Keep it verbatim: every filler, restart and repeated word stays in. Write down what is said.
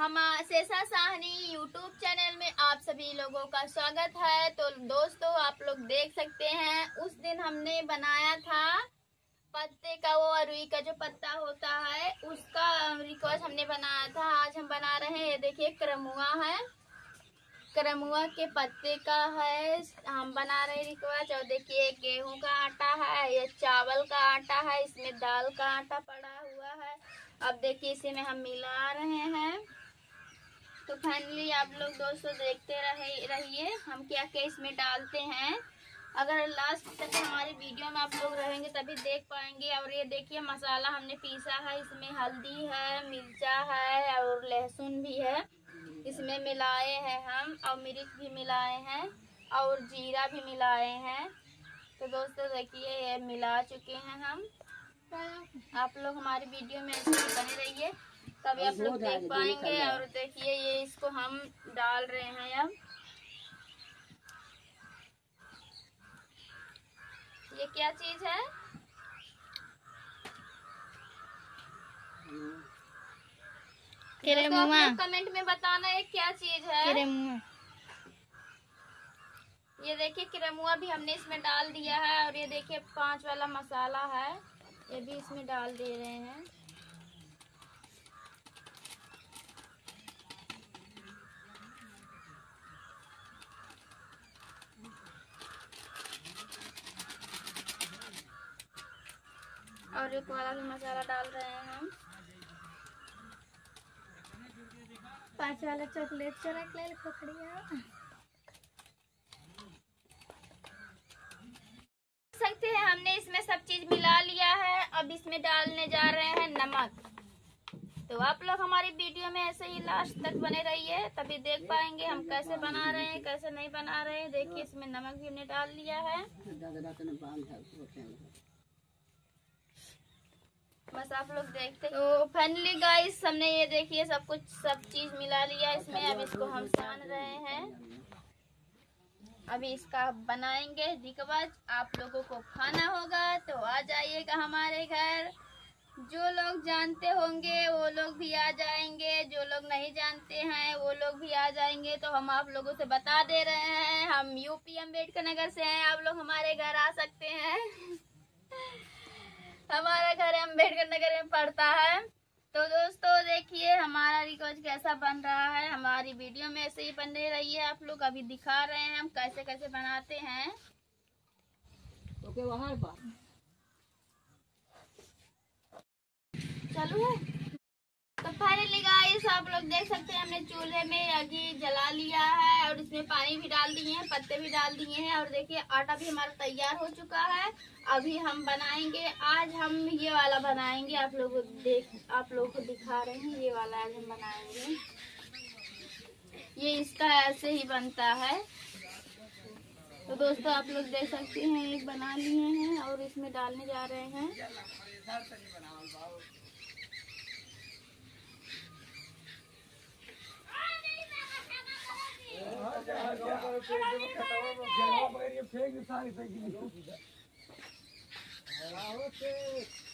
हम शेषा Sahni YouTube channel में आप सभी लोगों का स्वागत है। तो दोस्तों, आप लोग देख सकते हैं उस दिन हमने बनाया था पत्ते का, वो अरुई का जो पत्ता होता है उसका रिक्वेस्ट हमने बनाया था। आज हम बना रहे हैं, ये देखिए करमुआ है, करमुआ के पत्ते का है हम बना रहे रिक्वेस्ट। और देखिए गेहूं का आटा है, ये चावल का आटा है, इसमें दाल का आटा पड़ा हुआ है। अब देखिए इसे में हम मिला रहे हैं। तो फाइनली आप लोग दोस्तों देखते रहे रहिए हम क्या क्या इसमें डालते हैं। अगर लास्ट तक हमारी वीडियो में आप लोग रहेंगे तभी देख पाएंगे। और ये देखिए मसाला हमने पीसा है, इसमें हल्दी है, मिर्चा है और लहसुन भी है, इसमें मिलाए हैं हम, और मिर्च भी मिलाए हैं और जीरा भी मिलाए हैं। तो दोस्तों देखिए ये मिला चुके हैं हम। आप लोग हमारी वीडियो में ऐसे ही बने रहिए तभी आप लोग देख पाएंगे। और देखिए ये इसको हम डाल रहे हैं अब। ये क्या चीज है? करमुआ। तो कमेंट में बताना ये क्या चीज है। करमुआ। ये देखिए करमुआ भी हमने इसमें डाल दिया है। और ये देखिए पांच वाला मसाला है, ये भी इसमें डाल दे रहे हैं। और एक वाला भी मसाला डाल रहे हैं हम। पाँच वाला चॉकलेट चरक ले खोखड़िया सकते हैं हमने इसमें सब चीज मिला लिया है। अब इसमें डालने जा रहे हैं नमक। तो आप लोग हमारी वीडियो में ऐसे ही लास्ट तक बने रहिए तभी देख पाएंगे हम कैसे बना रहे हैं कैसे नहीं बना रहे हैं। देखिए इसमें नमक भी हमने डाल लिया है। बस आप लोग देखते। तो फाइनली गाइस हमने ये देखिए सब कुछ सब चीज मिला लिया इसमें। अब इसको हम सान रहे हैं। अभी इसका बनाएंगे रिकवच। आप लोगों को खाना होगा तो आ जाइएगा हमारे घर। जो लोग जानते होंगे वो लोग भी आ जाएंगे, जो लोग नहीं जानते हैं वो लोग भी आ जाएंगे। तो हम आप लोगों से बता दे रहे हैं हम यूपी अम्बेडकर नगर से हैं, आप लोग हमारे घर आ सकते हैं। हमारा घर अम्बेडकर नगर में पड़ता है। तो दोस्तों देखिए हमारा रिकॉर्ड कैसा बन रहा है। हमारी वीडियो में ऐसे ही बने रहिए आप लोग। अभी दिखा रहे हैं हम कैसे कैसे बनाते हैं। ओके बाहर बा चलो तो फाइनली गाइस आप लोग देख सकते हैं हमने चूल्हे में आगी जला लिया है और इसमें पानी भी डाल दिए हैं, पत्ते भी डाल दिए हैं। और देखिए आटा भी हमारा तैयार हो चुका है। अभी हम बनाएंगे, आज हम ये वाला बनाएंगे। आप लोग देख आप लोगों को दिखा रहे हैं ये वाला आज हम बनाएंगे। ये इसका ऐसे ही बनता है। तो दोस्तों आप लोग देख सकते हैं एक बना लिए हैं और इसमें डालने जा रहे हैं। फेंक